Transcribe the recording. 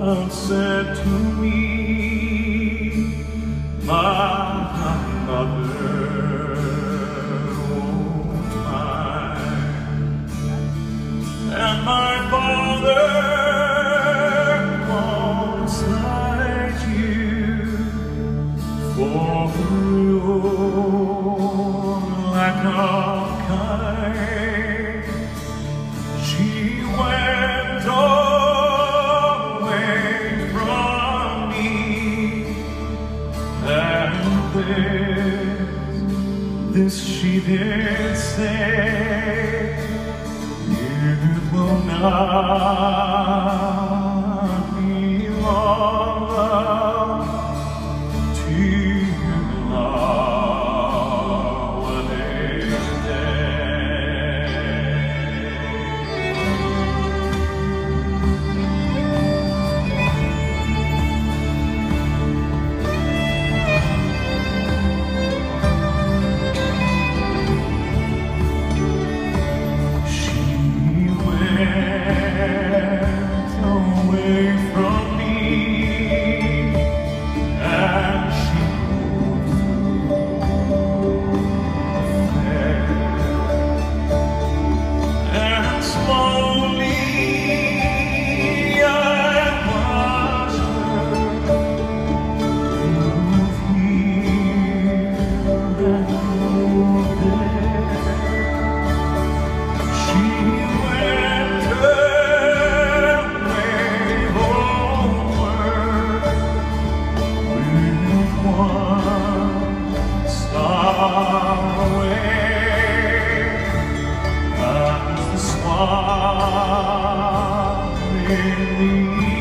once said to me, my mother, oh mine, and my father once like you, for you're like a kite. She went away from me, and this she did say, it will not be long till nowadays away from me, and she and slowly I watched her move here and move there. She went swan in the